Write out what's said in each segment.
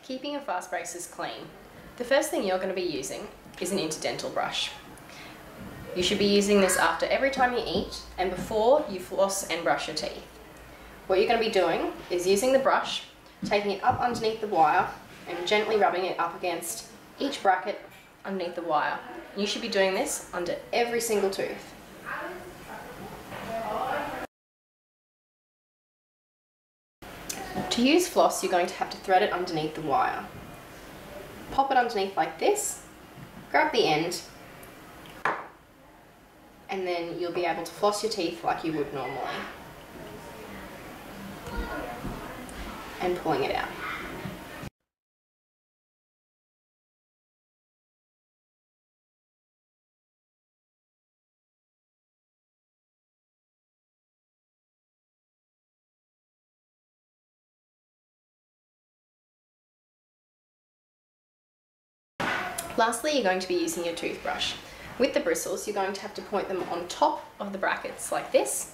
keeping your fast braces clean, the first thing you're going to be using is an interdental brush. You should be using this after every time you eat and before you floss and brush your teeth. What you're going to be doing is using the brush, taking it up underneath the wire and gently rubbing it up against each bracket underneath the wire. You should be doing this under every single tooth. To use floss, you're going to have to thread it underneath the wire. Pop it underneath like this, grab the end, and then you'll be able to floss your teeth like you would normally. And pulling it out. Lastly, you're going to be using your toothbrush. With the bristles, you're going to have to point them on top of the brackets like this,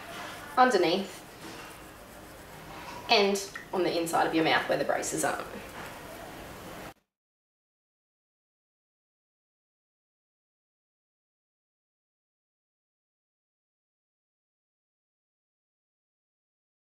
underneath, and on the inside of your mouth where the braces aren't.